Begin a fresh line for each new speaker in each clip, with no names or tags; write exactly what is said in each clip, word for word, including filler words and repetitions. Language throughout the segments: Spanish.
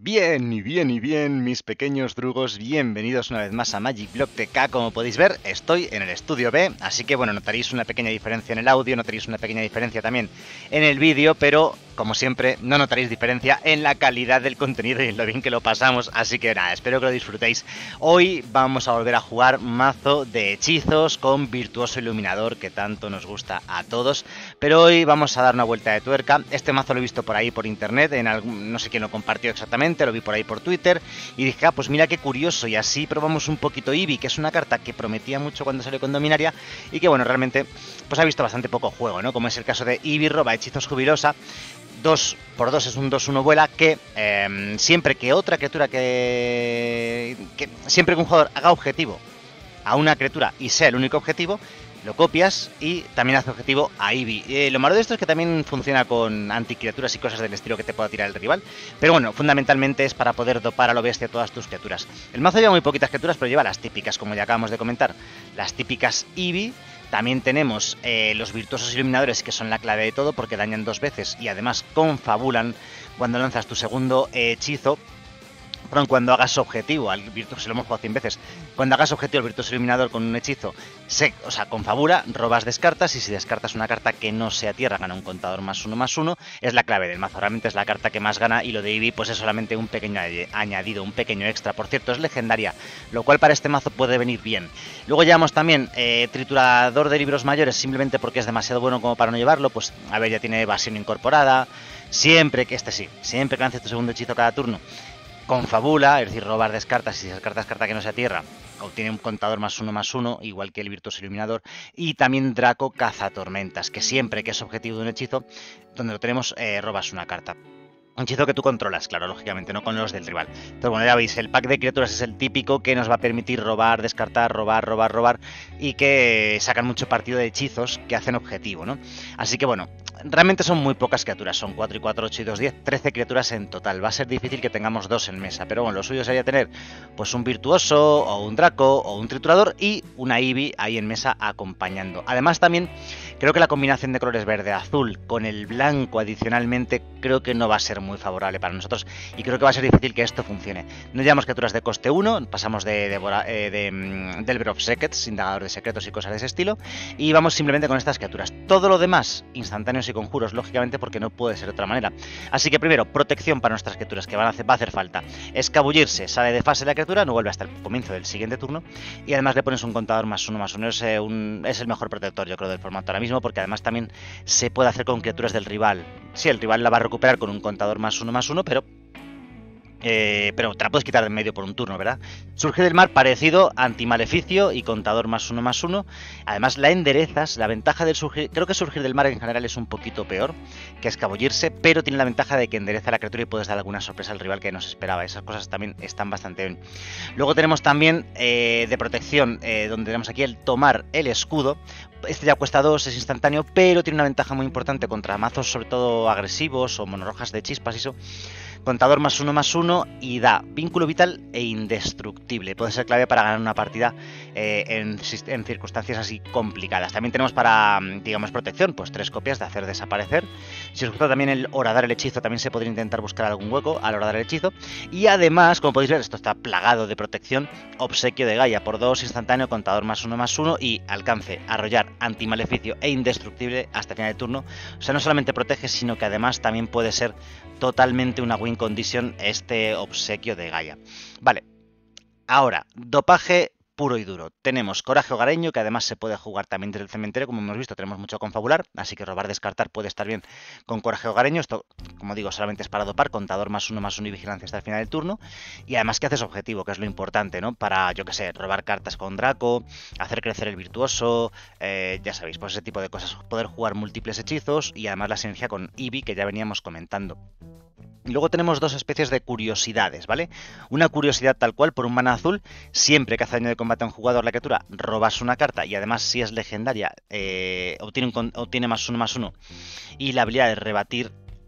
Bien y bien y bien, mis pequeños drugos, bienvenidos una vez más a Magic Block T K. Como podéis ver, estoy en el estudio B, así que bueno, notaréis una pequeña diferencia en el audio, notaréis una pequeña diferencia también en el vídeo, pero como siempre, no notaréis diferencia en la calidad del contenido y en lo bien que lo pasamos, así que nada, espero que lo disfrutéis. Hoy vamos a volver a jugar mazo de hechizos con Virtuoso Iluminador, que tanto nos gusta a todos, pero hoy vamos a dar una vuelta de tuerca. Este mazo lo he visto por ahí por internet, en algún, no sé quién lo compartió exactamente, lo vi por ahí por Twitter, y dije, ah, pues mira qué curioso, y así probamos un poquito Eevee, que es una carta que prometía mucho cuando salió con Dominaria, y que bueno, realmente pues ha visto bastante poco juego, ¿no? Como es el caso de Eevee roba hechizos jubilosa. dos por dos es un dos uno vuela que eh, siempre que otra criatura que, que... Siempre que un jugador haga objetivo a una criatura y sea el único objetivo, lo copias y también hace objetivo a Eevee. Eh, lo malo de esto es que también funciona con anticriaturas y cosas del estilo que te pueda tirar el rival. Pero bueno, fundamentalmente es para poder dopar a lo bestia todas tus criaturas. El mazo lleva muy poquitas criaturas, pero lleva las típicas, como ya acabamos de comentar. Las típicas Eevee. También tenemos eh, los virtuosos iluminadores, que son la clave de todo porque dañan dos veces y además confabulan cuando lanzas tu segundo eh, hechizo. Perdón, cuando hagas objetivo al virtuoso, se lo hemos jugado cien veces, cuando hagas objetivo al virtuoso iluminador con un hechizo, se, o sea, confabula, robas, descartas, y si descartas una carta que no sea tierra, gana un contador más uno más uno, es la clave del mazo, realmente es la carta que más gana, y lo de Eevee pues es solamente un pequeño añadido, un pequeño extra. Por cierto, es legendaria, lo cual para este mazo puede venir bien. Luego llevamos también eh, triturador de libros mayores, simplemente porque es demasiado bueno como para no llevarlo, pues a ver, ya tiene evasión incorporada, siempre que, este sí, siempre que lances tu segundo hechizo cada turno, confabula, es decir, robar descartas, y si descartas carta que no sea tierra, obtiene un contador más uno más uno, igual que el virtuoso iluminador. Y también Draco cazatormentas, que siempre que es objetivo de un hechizo, donde lo tenemos, eh, robas una carta. Un hechizo que tú controlas, claro, lógicamente, no con los del rival. Entonces, bueno, ya veis, el pack de criaturas es el típico que nos va a permitir robar, descartar, robar, robar, robar, y que sacan mucho partido de hechizos que hacen objetivo, ¿no? Así que bueno, realmente son muy pocas criaturas, son cuatro y cuatro, ocho y dos, diez, trece criaturas en total. Va a ser difícil que tengamos dos en mesa, pero bueno, lo suyo sería tener pues un virtuoso, o un Draco, o un triturador, y una Eevee ahí en mesa acompañando. Además también, creo que la combinación de colores verde-azul con el blanco adicionalmente, creo que no va a ser muy favorable para nosotros, y creo que va a ser difícil que esto funcione. No llevamos criaturas de coste uno, pasamos de, de, de, de Delver of Secrets, indagador de secretos y cosas de ese estilo, y vamos simplemente con estas criaturas. Todo lo demás, instantáneos y conjuros, lógicamente, porque no puede ser de otra manera. Así que primero, protección para nuestras criaturas, que van a hacer, va a hacer falta. Escabullirse, sale de fase la criatura, no vuelve hasta el comienzo del siguiente turno, y además le pones un contador más uno más uno. Es, eh, un, es el mejor protector, yo creo, del formato ahora mismo, porque además también se puede hacer con criaturas del rival. Sí, el rival la va a recuperar con un contador más uno más uno, pero Eh, pero te la puedes quitar de en medio por un turno, ¿verdad? Surgir del mar, parecido, antimaleficio y contador más uno más uno. Además la enderezas. La ventaja del surgir, creo que surgir del mar en general es un poquito peor que escabullirse, pero tiene la ventaja de que endereza la criatura y puedes dar alguna sorpresa al rival que no se esperaba. Esas cosas también están bastante bien. Luego tenemos también eh, de protección, eh, donde tenemos aquí el tomar el escudo. Este ya cuesta dos, es instantáneo, pero tiene una ventaja muy importante contra mazos sobre todo agresivos o monorrojas de chispas y eso. Contador más uno más uno y da vínculo vital e indestructible. Puede ser clave para ganar una partida eh, en, en circunstancias así complicadas. También tenemos para, digamos, protección, pues tres copias de hacer desaparecer. Si os gusta también el horadar el hechizo, también se podría intentar buscar algún hueco al horadar el hechizo. Y además, como podéis ver, esto está plagado de protección. Obsequio de Gaia por dos, instantáneo, contador más uno más uno y alcance, arrollar, antimaleficio e indestructible hasta final de turno. O sea, no solamente protege, sino que además también puede ser totalmente una win condition este obsequio de Gaia. Vale, ahora, dopaje puro y duro. Tenemos coraje hogareño, que además se puede jugar también desde el cementerio, como hemos visto, tenemos mucho confabular, así que robar, descartar puede estar bien con coraje hogareño. Esto, como digo, solamente es para dopar, contador más uno más uno y vigilancia hasta el final del turno. Y además que haces objetivo, que es lo importante, ¿no? Para, yo que sé, robar cartas con Draco, hacer crecer el virtuoso, eh, ya sabéis, pues ese tipo de cosas. Poder jugar múltiples hechizos y además la sinergia con Eevee, que ya veníamos comentando. Y luego tenemos dos especies de curiosidades, ¿vale? Una curiosidad tal cual, por un mana azul, siempre que hace daño de combate a un jugador la criatura, robas una carta y además si es legendaria, eh, obtiene, un, obtiene más uno más uno. Y la habilidad de rebatir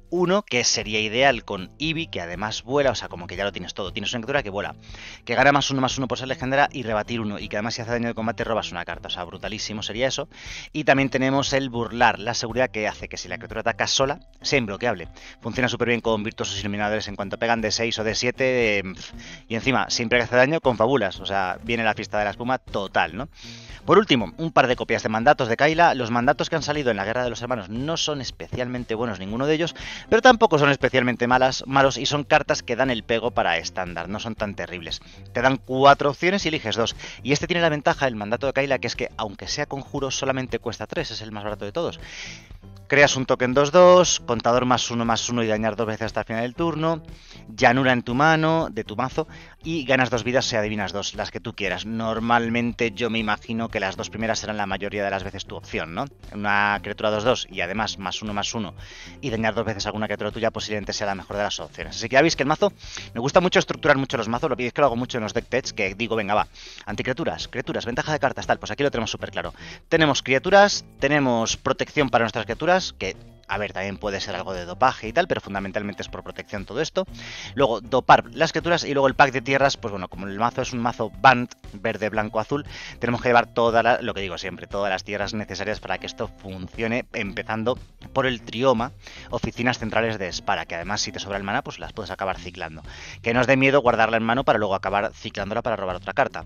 uno, que sería ideal con Eevee, que además vuela, o sea, como que ya lo tienes todo. Tienes una criatura que vuela, que gana más uno más uno por ser legendaria y rebatir uno, y que además si hace daño de combate robas una carta, o sea, brutalísimo sería eso. Y también tenemos el burlar, la seguridad que hace que si la criatura ataca sola, sea imbloqueable. Funciona súper bien con virtuosos iluminadores en cuanto pegan de seis o de siete, eh, y encima, siempre que hace daño, con fabulas, o sea, viene la fiesta de la espuma total, ¿no? Por último, un par de copias de mandatos de Kayla. Los mandatos que han salido en la Guerra de los Hermanos no son especialmente buenos ninguno de ellos, pero tampoco son especialmente malas, malos, y son cartas que dan el pego para estándar, no son tan terribles. Te dan cuatro opciones y eliges dos. Y este tiene la ventaja, el mandato de Kayla, que es que aunque sea conjuro solamente cuesta tres, es el más barato de todos. Creas un token dos dos, contador más uno más uno y dañar dos veces hasta el final del turno, llanura en tu mano, de tu mazo, y ganas dos vidas si adivinas dos, las que tú quieras. Normalmente yo me imagino que las dos primeras serán la mayoría de las veces tu opción, ¿no? Una criatura dos dos y además más uno más uno y dañar dos veces alguna criatura tuya posiblemente sea la mejor de las opciones. Así que ya veis que el mazo, me gusta mucho estructurar mucho los mazos, lo que es que lo hago mucho en los deck techs, que digo, venga va, anticriaturas, criaturas, ventaja de cartas, tal, pues aquí lo tenemos súper claro. Tenemos criaturas, tenemos protección para nuestras criaturas, que, a ver, también puede ser algo de dopaje y tal, pero fundamentalmente es por protección todo esto. Luego, dopar las criaturas y luego el pack de tierras, pues bueno, como el mazo es un mazo Band, verde, blanco, azul, tenemos que llevar toda la, lo que digo siempre, todas las tierras necesarias para que esto funcione, empezando por el trioma, oficinas centrales de Spara, que además si te sobra el mana, pues las puedes acabar ciclando. Que no os dé miedo guardarla en mano para luego acabar ciclándola para robar otra carta.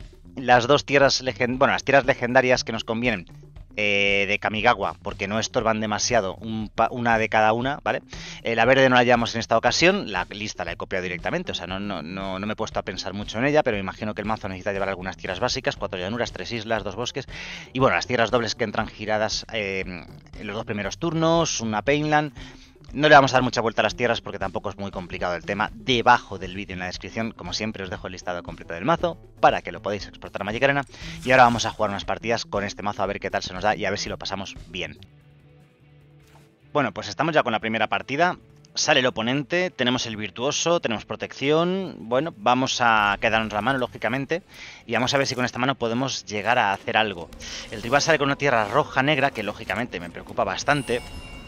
Las dos tierras, legend bueno, las tierras legendarias que nos convienen eh, de Kamigawa, porque no estorban demasiado, un una de cada una, ¿vale? Eh, la verde no la llevamos en esta ocasión, la lista la he copiado directamente, o sea, no, no, no, no me he puesto a pensar mucho en ella, pero me imagino que el mazo necesita llevar algunas tierras básicas, cuatro llanuras, tres islas, dos bosques, y bueno, las tierras dobles que entran giradas eh, en los dos primeros turnos, una Painland. No le vamos a dar mucha vuelta a las tierras porque tampoco es muy complicado el tema. Debajo del vídeo en la descripción, como siempre, os dejo el listado completo del mazo para que lo podáis exportar a Magic Arena. Y ahora vamos a jugar unas partidas con este mazo a ver qué tal se nos da y a ver si lo pasamos bien. Bueno, pues estamos ya con la primera partida. Sale el oponente, tenemos el virtuoso, tenemos protección. Bueno, vamos a quedarnos la mano, lógicamente, y vamos a ver si con esta mano podemos llegar a hacer algo. El rival sale con una tierra roja-negra, que lógicamente me preocupa bastante.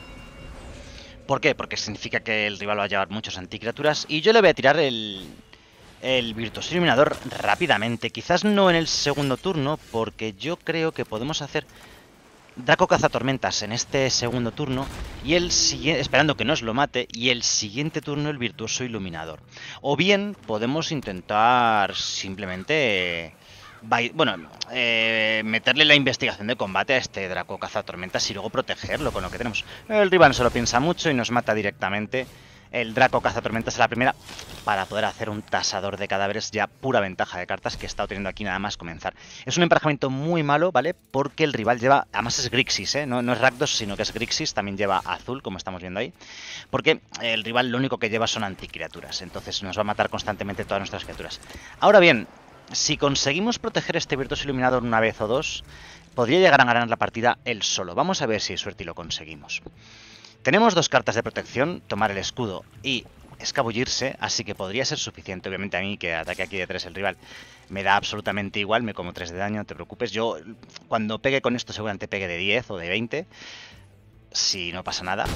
¿Por qué? Porque significa que el rival va a llevar muchos anticriaturas y yo le voy a tirar el, el Virtuoso Iluminador rápidamente. Quizás no en el segundo turno, porque yo creo que podemos hacer Draco Cazatormentas en este segundo turno y el siguiente, esperando que nos lo mate, y el siguiente turno el Virtuoso Iluminador. O bien podemos intentar simplemente... Bueno, eh, meterle la investigación de combate a este Draco Cazatormentas y luego protegerlo con lo que tenemos. El rival se lo piensa mucho y nos mata directamente. El Draco Cazatormentas a la primera para poder hacer un tasador de cadáveres, ya pura ventaja de cartas que he estado teniendo aquí nada más comenzar. Es un emparejamiento muy malo, ¿vale? Porque el rival lleva, además es Grixis, ¿eh? No, no es Rakdos, sino que es Grixis, también lleva azul, como estamos viendo ahí. Porque el rival lo único que lleva son anticriaturas, entonces nos va a matar constantemente todas nuestras criaturas. Ahora bien, si conseguimos proteger este Virtuoso Iluminador una vez o dos, podría llegar a ganar la partida él solo. Vamos a ver si hay suerte y lo conseguimos. Tenemos dos cartas de protección, tomar el escudo y escabullirse, así que podría ser suficiente. Obviamente a mí que ataque aquí de tres el rival me da absolutamente igual, me como tres de daño, no te preocupes. Yo cuando pegue con esto seguramente pegue de diez o de veinte, si no pasa nada.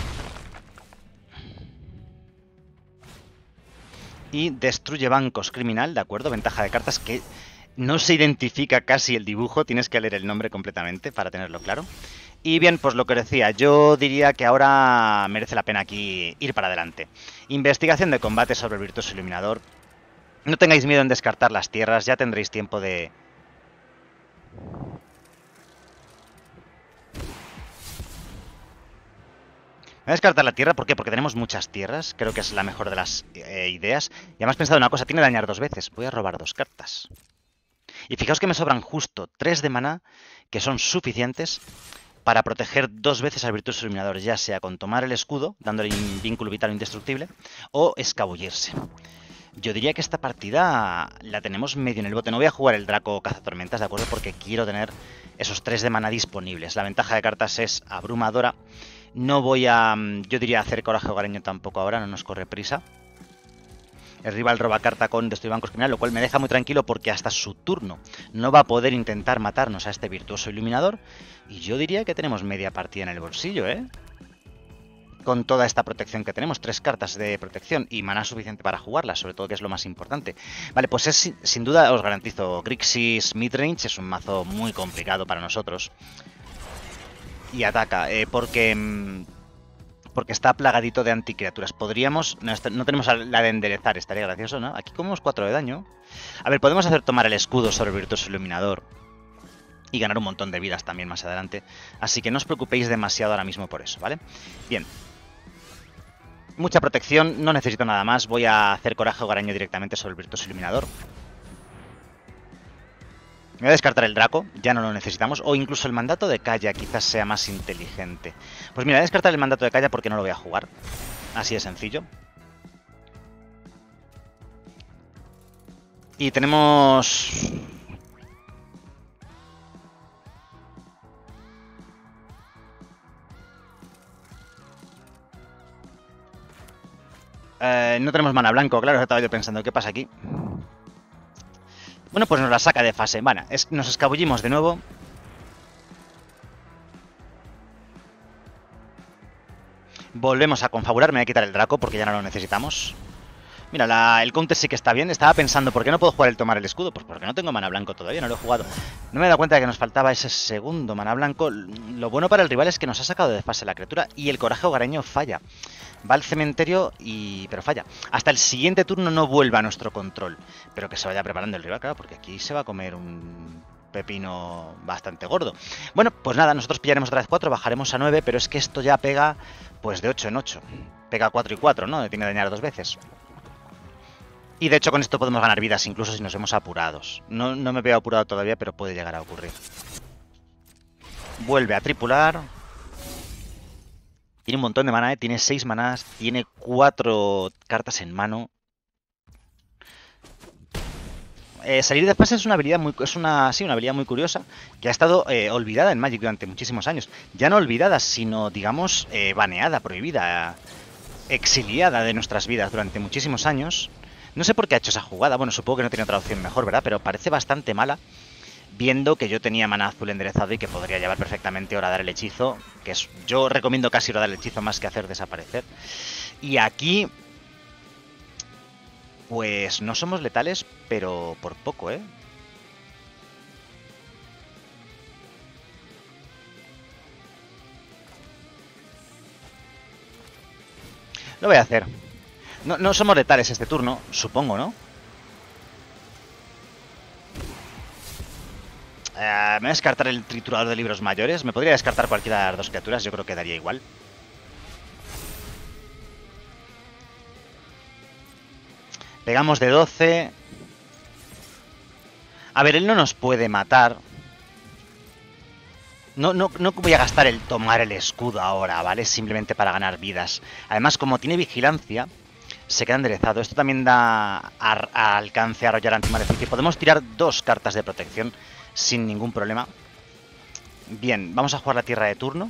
Y destruye bancos criminal, ¿de acuerdo? Ventaja de cartas que no se identifica casi el dibujo, tienes que leer el nombre completamente para tenerlo claro. Y bien, pues lo que decía, yo diría que ahora merece la pena aquí ir para adelante. Investigación de combate sobre el Virtuoso Iluminador. No tengáis miedo en descartar las tierras, ya tendréis tiempo de... Voy a descartar la tierra, ¿por qué? Porque tenemos muchas tierras, creo que es la mejor de las eh, ideas. Y además he pensado una cosa, tiene dañar dos veces, voy a robar dos cartas. Y fijaos que me sobran justo tres de maná, que son suficientes para proteger dos veces al Virtuoso Iluminador, ya sea con tomar el escudo, dándole un vínculo vital indestructible, o escabullirse. Yo diría que esta partida la tenemos medio en el bote. No voy a jugar el Draco Cazatormentas, ¿de acuerdo? Porque quiero tener esos tres de maná disponibles. La ventaja de cartas es abrumadora. No voy a, yo diría, hacer coraje hogareño tampoco ahora, no nos corre prisa. El rival roba carta con destruir bancos criminal, lo cual me deja muy tranquilo porque hasta su turno no va a poder intentar matarnos a este Virtuoso Iluminador. Y yo diría que tenemos media partida en el bolsillo, ¿eh? con toda esta protección que tenemos. Tres cartas de protección y maná suficiente para jugarlas, sobre todo, que es lo más importante. Vale, pues es sin duda, os garantizo, Grixis Midrange es un mazo muy complicado para nosotros. Y ataca, eh, porque... Porque está plagadito de anticriaturas. Podríamos... No, no tenemos la de enderezar, estaría gracioso, ¿no? Aquí comemos cuatro de daño. A ver, podemos hacer tomar el escudo sobre el Virtuoso Iluminador. Y ganar un montón de vidas también más adelante. Así que no os preocupéis demasiado ahora mismo por eso, ¿vale? Bien. Mucha protección, no necesito nada más. Voy a hacer Coraje Hogareño directamente sobre el Virtuoso Iluminador. Me voy a descartar el Draco, ya no lo necesitamos. O incluso el mandato de Kaya quizás sea más inteligente. Pues mira, voy a descartar el mandato de Kaya porque no lo voy a jugar. Así de sencillo. Y tenemos... Eh, no tenemos mana blanco, claro, estaba yo pensando, ¿qué pasa aquí? Bueno, pues nos la saca de fase. Bueno, es, nos escabullimos de nuevo. Volvemos a confabular. Me voy a quitar el Draco porque ya no lo necesitamos. Mira, la, el counter sí que está bien. Estaba pensando, ¿por qué no puedo jugar el tomar el escudo? Pues porque no tengo mana blanco todavía, no lo he jugado. No me he dado cuenta de que nos faltaba ese segundo mana blanco. Lo bueno para el rival es que nos ha sacado de fase la criatura y el Coraje Hogareño falla. Va al cementerio y... pero falla. Hasta el siguiente turno no vuelva a nuestro control. Pero que se vaya preparando el rival, claro, porque aquí se va a comer un pepino bastante gordo. Bueno, pues nada, nosotros pillaremos otra vez cuatro, bajaremos a nueve, pero es que esto ya pega pues de ocho en ocho. Pega cuatro y cuatro, ¿no? Tiene que dañar dos veces. Y de hecho con esto podemos ganar vidas incluso si nos vemos apurados. No, no me veo apurado todavía, pero puede llegar a ocurrir. Vuelve a tripular. Tiene un montón de maná, ¿eh? Tiene seis manás, tiene cuatro cartas en mano. Eh, salir de fase es una habilidad muy, es una, sí, una habilidad muy curiosa que ha estado eh, olvidada en Magic durante muchísimos años. Ya no olvidada, sino, digamos, eh, baneada, prohibida, exiliada de nuestras vidas durante muchísimos años. No sé por qué ha hecho esa jugada. Bueno, supongo que no tiene otra opción mejor, ¿verdad? Pero parece bastante mala, viendo que yo tenía maná azul enderezado y que podría llevar perfectamente horadar el hechizo, que es, yo recomiendo casi horadar el hechizo más que hacer desaparecer. Y aquí, pues no somos letales, pero por poco, ¿eh? Lo voy a hacer. No, no somos letales este turno, supongo, ¿no? Uh, me voy a descartar el triturador de libros mayores. Me podría descartar cualquiera de las dos criaturas. Yo creo que daría igual. Pegamos de doce. A ver, él no nos puede matar. No, no, no voy a gastar el tomar el escudo ahora, ¿vale? Simplemente para ganar vidas. Además, como tiene vigilancia, se queda enderezado. Esto también da a, a alcance a arrollar antimaleficio. Podemos tirar dos cartas de protección sin ningún problema. Bien, vamos a jugar la tierra de turno.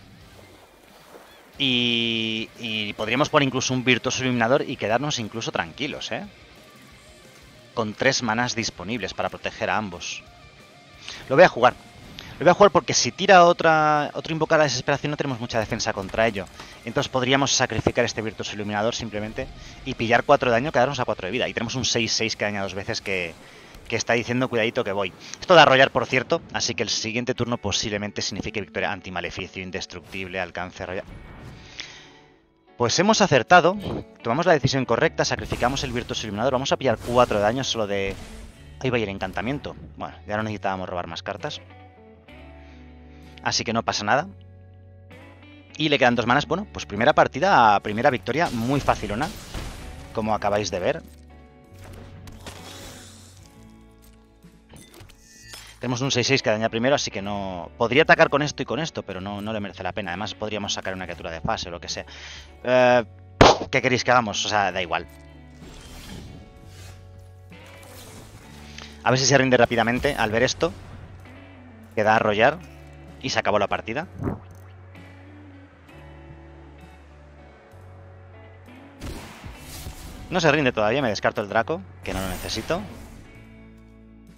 Y, y podríamos poner incluso un Virtuoso Iluminador y quedarnos incluso tranquilos, ¿eh? Con tres manás disponibles para proteger a ambos. Lo voy a jugar. Lo voy a jugar porque si tira otra otro invocar a desesperación no tenemos mucha defensa contra ello. Entonces podríamos sacrificar este Virtuoso Iluminador simplemente y pillar cuatro de daño, quedarnos a cuatro de vida. Y tenemos un seis seis que daña dos veces que... que está diciendo cuidadito que voy. Esto da arrollar, por cierto, así que el siguiente turno posiblemente signifique victoria antimaleficio, indestructible, alcance, arrollar. Pues hemos acertado, tomamos la decisión correcta, sacrificamos el Virtuoso Iluminador, vamos a pillar cuatro de daño solo de... Ahí va a ir el encantamiento. Bueno, ya no necesitábamos robar más cartas. Así que no pasa nada. Y le quedan dos manas. Bueno, pues primera partida, primera victoria, muy facilona, como acabáis de ver. Tenemos un seis seis que daña primero, así que no... Podría atacar con esto y con esto, pero no, no le merece la pena. Además, podríamos sacar una criatura de fase o lo que sea. Eh, ¿Qué queréis que hagamos? O sea, da igual. A ver si se rinde rápidamente al ver esto. Queda a arrollar. Y se acabó la partida. No se rinde todavía, me descarto el Draco, que no lo necesito.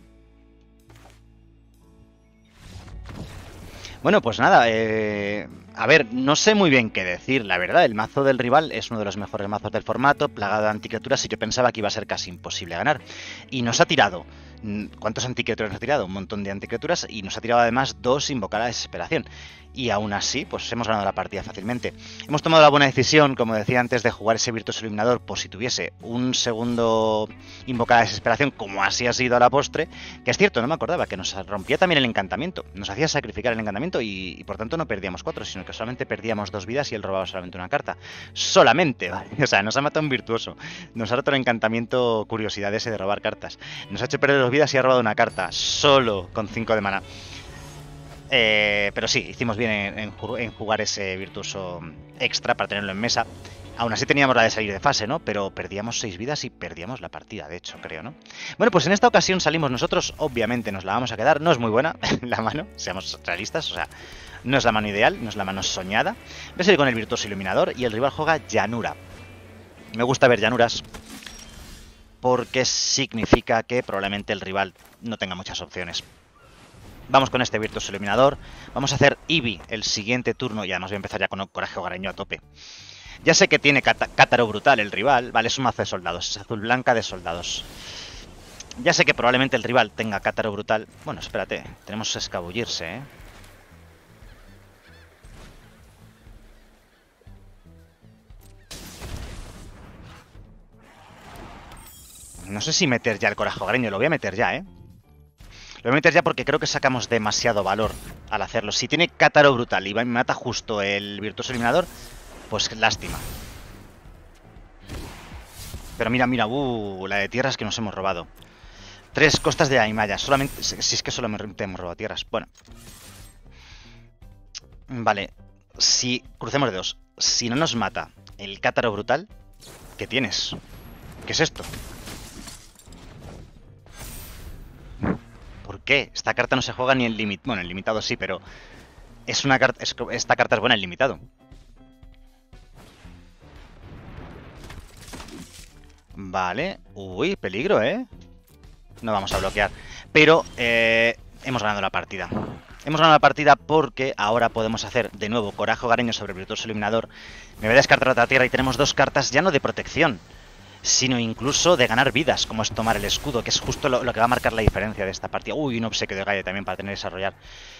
Bueno, pues nada, eh, a ver, no sé muy bien qué decir, la verdad. El mazo del rival es uno de los mejores mazos del formato, plagado de anticriaturas, y yo pensaba que iba a ser casi imposible ganar. Y nos ha tirado. ¿Cuántos anticriaturas nos ha tirado? Un montón de anticriaturas, y nos ha tirado además dos invocar a desesperación. Y aún así, pues hemos ganado la partida fácilmente. Hemos tomado la buena decisión, como decía antes, de jugar ese Virtuoso Iluminador por si tuviese un segundo invocar a desesperación, como así ha sido a la postre. Que es cierto, no me acordaba, que nos rompía también el encantamiento. Nos hacía sacrificar el encantamiento y, y por tanto no perdíamos cuatro, sino que solamente perdíamos dos vidas y él robaba solamente una carta. Solamente, ¿vale? O sea, nos ha matado un virtuoso. Nos ha roto el encantamiento curiosidad ese de robar cartas. Nos ha hecho perder dos vidas y ha robado una carta. Solo con cinco de mana. Eh, pero sí, hicimos bien en, en, en jugar ese virtuoso extra para tenerlo en mesa. Aún así teníamos la de salir de fase, ¿no? Pero perdíamos seis vidas y perdíamos la partida, de hecho, creo, ¿no? Bueno, pues en esta ocasión salimos nosotros, obviamente nos la vamos a quedar. No es muy buena la mano, seamos realistas, o sea, no es la mano ideal, no es la mano soñada. Voy a salir con el Virtuoso Iluminador y el rival juega Llanura. Me gusta ver llanuras porque significa que probablemente el rival no tenga muchas opciones. Vamos con este Virtuoso Iluminador. Vamos a hacer Eevee el siguiente turno y además voy a empezar ya con Coraje Hogareño a tope. Ya sé que tiene Cátaro Brutal el rival. Vale, es un mazo de soldados, es azul blanca de soldados. Ya sé que probablemente el rival tenga Cátaro Brutal. Bueno, espérate, tenemos que escabullirse, ¿eh? No sé si meter ya el Coraje Hogareño, lo voy a meter ya, ¿eh? Lo voy a meter ya porque creo que sacamos demasiado valor al hacerlo. Si tiene Cátaro Brutal y me mata justo el Virtuoso Eliminador, pues lástima. Pero mira, mira, uh, la de tierras que nos hemos robado. Tres costas de Aimaya, solamente, si es que solamente hemos robado tierras. Bueno. Vale, si, crucemos de dos. Si no nos mata el Cátaro Brutal, ¿qué tienes? ¿Qué es esto? ¿Por qué? Esta carta no se juega ni en limitado. Bueno, en limitado sí, pero es una carta. Es, esta carta es buena en limitado. Vale. Uy, peligro, ¿eh? No vamos a bloquear. Pero eh, hemos ganado la partida. Hemos ganado la partida porque ahora podemos hacer de nuevo Coraje Hogareño sobre el Virtuoso Iluminador. Me voy a descartar otra tierra y tenemos dos cartas ya no de protección, sino incluso de ganar vidas, como es tomar el escudo, que es justo lo, lo que va a marcar la diferencia de esta partida. Uy, un obsequio de Gaia también para tener que desarrollar.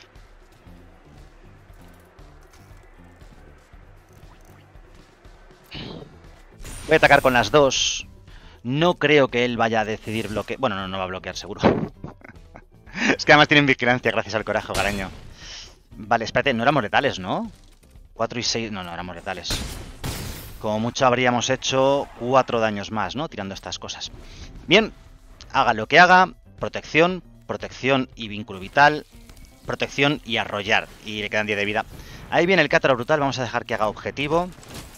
Voy a atacar con las dos. No creo que él vaya a decidir bloquear. Bueno, no, no va a bloquear seguro. Es que además tienen vigilancia gracias al Coraje Hogareño. Vale, espérate, no éramos letales, ¿no? cuatro y seis... No, no, éramos letales. Como mucho habríamos hecho cuatro daños más, ¿no? Tirando estas cosas. Bien, haga lo que haga. Protección, protección y vínculo vital. Protección y arrollar. Y le quedan diez de vida. Ahí viene el Cátaro Brutal. Vamos a dejar que haga objetivo.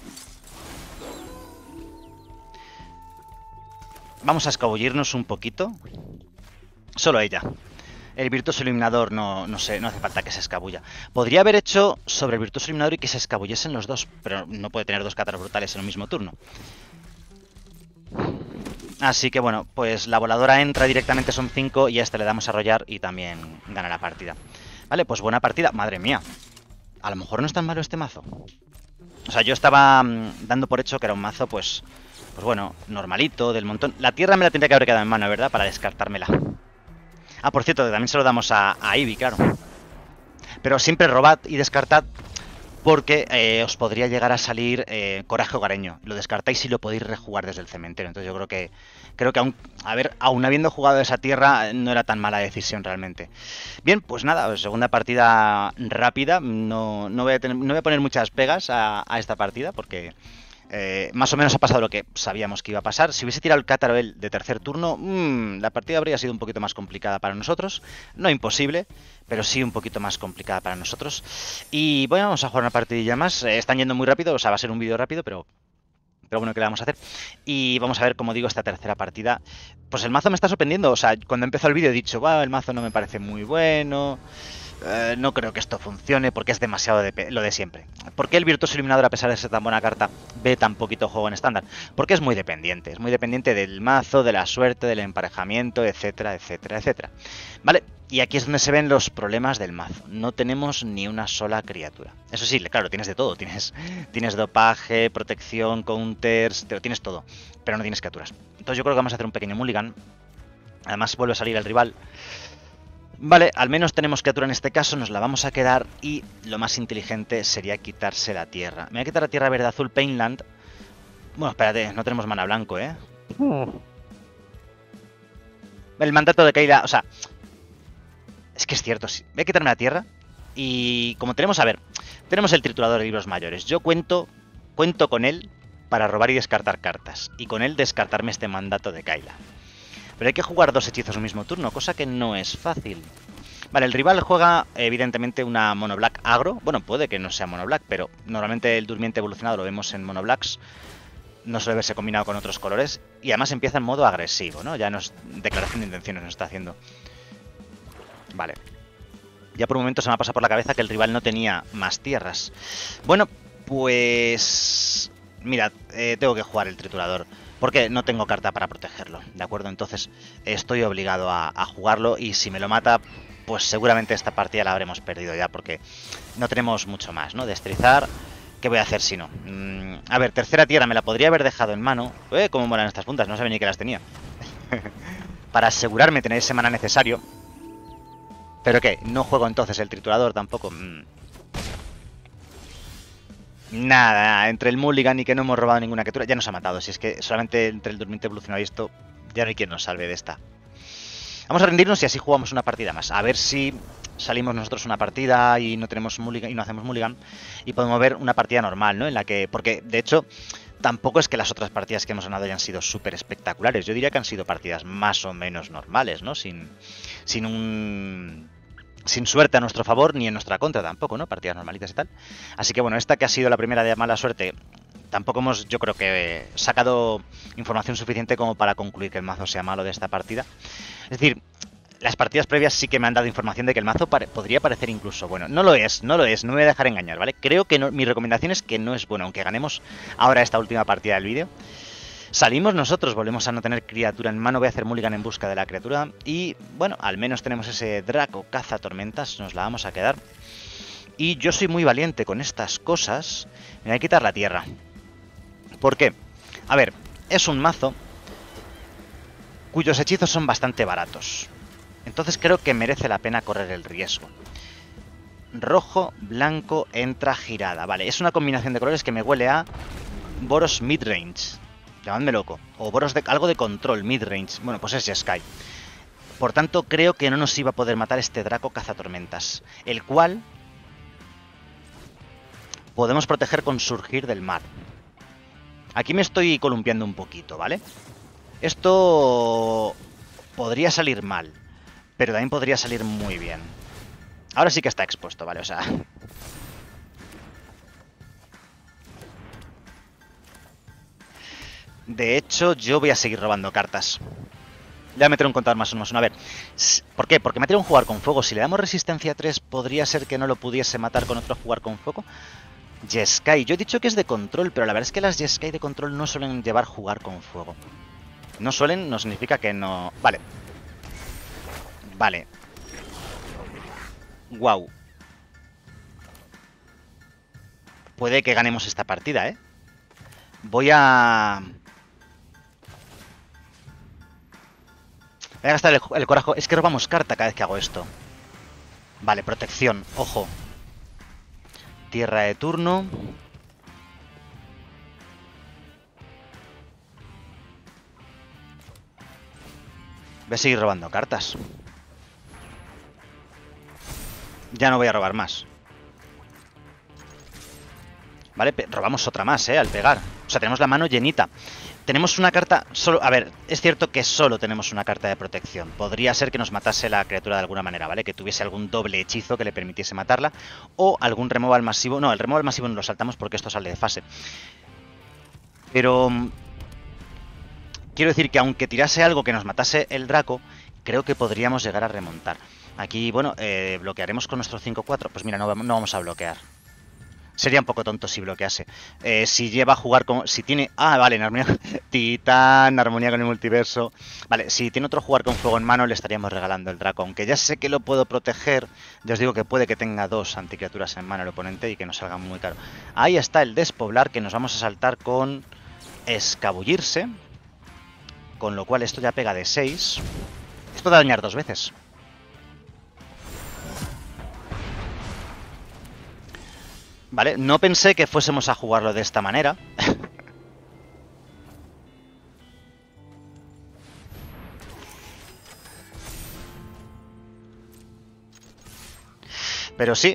Vamos a escabullirnos un poquito. Solo ella. El Virtuoso Iluminador no, no sé, no hace falta que se escabulla. Podría haber hecho sobre el Virtuoso Iluminador y que se escabullesen los dos, pero no puede tener dos cátaros brutales en el mismo turno. Así que bueno, pues la voladora entra directamente, son cinco y a este le damos a arrollar y también gana la partida. Vale, pues buena partida. Madre mía, a lo mejor no es tan malo este mazo. O sea, yo estaba mmm, dando por hecho que era un mazo, pues, pues bueno, normalito, del montón. La tierra me la tendría que haber quedado en mano, ¿verdad? Para descartármela. Ah, por cierto, también se lo damos a, a Eevee, claro. Pero siempre robad y descartad porque eh, os podría llegar a salir eh, Coraje Hogareño. Lo descartáis y lo podéis rejugar desde el cementerio. Entonces yo creo que, creo que aún, a ver, aún habiendo jugado esa tierra, no era tan mala decisión realmente. Bien, pues nada, segunda partida rápida. No, no, voy, a tener, no voy a poner muchas pegas a, a esta partida porque... Eh, más o menos ha pasado lo que sabíamos que iba a pasar. Si hubiese tirado el Cátaro él de tercer turno, mmm, la partida habría sido un poquito más complicada para nosotros. No imposible, pero sí un poquito más complicada para nosotros. Y bueno, vamos a jugar una partidilla más. Eh, están yendo muy rápido, o sea, va a ser un vídeo rápido, pero... Pero bueno, ¿qué le vamos a hacer? Y vamos a ver, como digo, esta tercera partida. Pues el mazo me está sorprendiendo. O sea, cuando empezó el vídeo he dicho, wow, el mazo no me parece muy bueno... Uh, no creo que esto funcione porque es demasiado de lo de siempre. ¿Por qué el Virtuoso Iluminador, a pesar de ser tan buena carta, ve tan poquito juego en estándar? Porque es muy dependiente, es muy dependiente del mazo, de la suerte, del emparejamiento, etcétera, etcétera, etcétera. Vale, Y aquí es donde se ven los problemas del mazo. No tenemos ni una sola criatura. Eso sí, claro, tienes de todo. Tienes, tienes dopaje, protección, counters, te lo tienes todo. Pero no tienes criaturas. Entonces yo creo que vamos a hacer un pequeño mulligan. Además vuelve a salir el rival. Vale, al menos tenemos criatura en este caso, nos la vamos a quedar. Y lo más inteligente sería quitarse la tierra. Me voy a quitar la tierra verde azul Painland. Bueno, espérate, no tenemos mana blanco, ¿eh? El mandato de Kayla, o sea... Es que es cierto, sí. Voy a quitarme la tierra. Y como tenemos, a ver, tenemos el triturador de libros mayores. Yo cuento, cuento con él para robar y descartar cartas. Y con él descartarme este mandato de Kayla. Pero hay que jugar dos hechizos al mismo turno, cosa que no es fácil. Vale, el rival juega evidentemente una mono black agro. Bueno, puede que no sea mono black, pero normalmente el durmiente evolucionado lo vemos en mono blacks. No suele verse combinado con otros colores. Y además empieza en modo agresivo, ¿no? Ya nos declaración de intenciones nos está haciendo. Vale. Ya por un momento se me ha pasado por la cabeza que el rival no tenía más tierras. Bueno, pues... Mirad, eh, tengo que jugar el triturador. Porque no tengo carta para protegerlo, ¿de acuerdo? Entonces estoy obligado a, a jugarlo. Y si me lo mata, pues seguramente esta partida la habremos perdido ya. Porque no tenemos mucho más, ¿no? Destrozar. ¿Qué voy a hacer si no? Mm, a ver, tercera tierra me la podría haber dejado en mano. Eh, cómo molan estas puntas, no sabía ni que las tenía. Para asegurarme de tener ese mana necesario. ¿Pero qué? ¿No juego entonces el triturador tampoco? Mm. Nada, entre el mulligan y que no hemos robado ninguna criatura, ya nos ha matado. Si es que solamente entre el durmiente evolucionado y esto, ya no hay quien nos salve de esta. Vamos a rendirnos y así jugamos una partida más. A ver si salimos nosotros una partida y no tenemos mulligan y no hacemos mulligan. Y podemos ver una partida normal, ¿no? En la que. Porque, de hecho, tampoco es que las otras partidas que hemos ganado hayan sido súper espectaculares. Yo diría que han sido partidas más o menos normales, ¿no? Sin. Sin un. Sin suerte a nuestro favor, ni en nuestra contra tampoco, ¿no? Partidas normalitas y tal. Así que bueno, esta que ha sido la primera de mala suerte, tampoco hemos, yo creo que, sacado información suficiente como para concluir que el mazo sea malo de esta partida. Es decir, las partidas previas sí que me han dado información de que el mazo pare podría parecer incluso bueno. No lo es, no lo es, no me voy a dejar engañar, ¿vale? Creo que no, mi recomendación es que no es bueno, aunque ganemos ahora esta última partida del vídeo. Salimos nosotros, volvemos a no tener criatura en mano, voy a hacer mulligan en busca de la criatura y, bueno, al menos tenemos ese Draco caza tormentas, nos la vamos a quedar. Y yo soy muy valiente con estas cosas, me voy a quitar la tierra. ¿Por qué? A ver, es un mazo cuyos hechizos son bastante baratos, entonces creo que merece la pena correr el riesgo. Rojo, blanco, entra girada, vale, es una combinación de colores que me huele a Boros midrange. Llamadme loco. O Boros de algo de control, midrange. Bueno, pues es Jeskai. Por tanto, creo que no nos iba a poder matar este Draco cazatormentas. El cual podemos proteger con Surgir del Mar. Aquí me estoy columpiando un poquito, ¿vale? Esto podría salir mal, pero también podría salir muy bien. Ahora sí que está expuesto, ¿vale? O sea... De hecho, yo voy a seguir robando cartas. Voy a meter un contador más uno más uno. A ver, ¿por qué? Porque meter un jugar con fuego. Si le damos resistencia tres, podría ser que no lo pudiese matar con otro jugar con fuego. Jeskai. Yo he dicho que es de control, pero la verdad es que las Jeskai de control no suelen llevar jugar con fuego. No suelen, no significa que no... Vale. Vale. Wow. Puede que ganemos esta partida, ¿eh? Voy a... Voy a gastar el, el coraje. Es que robamos carta cada vez que hago esto. Vale, protección. Ojo. Tierra de turno. Voy a seguir robando cartas. Ya no voy a robar más. Vale, robamos otra más, ¿eh? Al pegar. O sea, tenemos la mano llenita. Tenemos una carta... solo A ver, es cierto que solo tenemos una carta de protección. Podría ser que nos matase la criatura de alguna manera, ¿vale? Que tuviese algún doble hechizo que le permitiese matarla. O algún removal masivo... No, el removal masivo no lo saltamos porque esto sale de fase. Pero... quiero decir que aunque tirase algo que nos matase el Draco, creo que podríamos llegar a remontar. Aquí, bueno, eh, bloquearemos con nuestro cinco cuatro. Pues mira, no, no vamos a bloquear. Sería un poco tonto si bloquease. Eh, si lleva a jugar con... Si tiene... Ah, vale, en armonía... Titán, armonía con el multiverso... Vale, si tiene otro jugar con fuego en mano, le estaríamos regalando el Draco. Aunque ya sé que lo puedo proteger, ya os digo que puede que tenga dos anticriaturas en mano el oponente y que nos salga muy caro. Ahí está el despoblar, que nos vamos a saltar con... Escabullirse. Con lo cual esto ya pega de seis. Esto da dañar dos veces. Vale, no pensé que fuésemos a jugarlo de esta manera. Pero sí.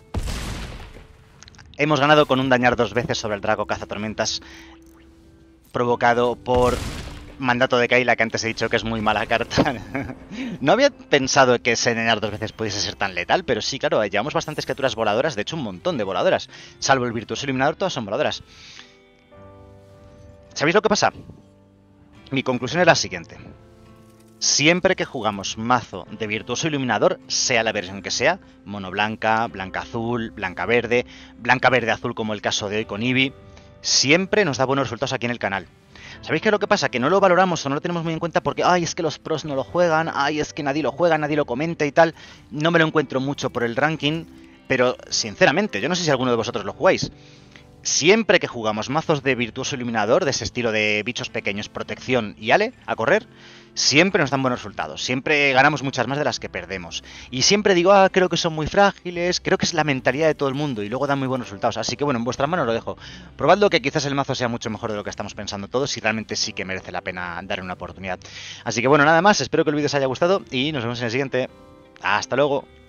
Hemos ganado con un dañar dos veces sobre el Draco Cazatormentas. Provocado por mandato de Kayla, que antes he dicho que es muy mala carta. No había pensado que ese dañar dos veces pudiese ser tan letal, pero sí, claro, llevamos bastantes criaturas voladoras, de hecho un montón de voladoras. Salvo el Virtuoso Iluminador, todas son voladoras. ¿Sabéis lo que pasa? Mi conclusión es la siguiente. Siempre que jugamos mazo de Virtuoso Iluminador, sea la versión que sea, mono blanca, blanca azul, blanca verde, blanca verde azul como el caso de hoy con Eevee, siempre nos da buenos resultados aquí en el canal. ¿Sabéis qué es lo que pasa? Que no lo valoramos o no lo tenemos muy en cuenta porque, ay, es que los pros no lo juegan, ay, es que nadie lo juega, nadie lo comenta y tal. No me lo encuentro mucho por el ranking, pero sinceramente, yo no sé si alguno de vosotros lo jugáis. Siempre que jugamos mazos de Virtuoso Iluminador, de ese estilo de bichos pequeños, protección y ale, a correr, siempre nos dan buenos resultados. Siempre ganamos muchas más de las que perdemos. Y siempre digo, ah, creo que son muy frágiles, creo que es la mentalidad de todo el mundo y luego dan muy buenos resultados. Así que bueno, en vuestras manos lo dejo. Probadlo, que quizás el mazo sea mucho mejor de lo que estamos pensando todos y realmente sí que merece la pena darle una oportunidad. Así que bueno, nada más, espero que el vídeo os haya gustado y nos vemos en el siguiente. Hasta luego.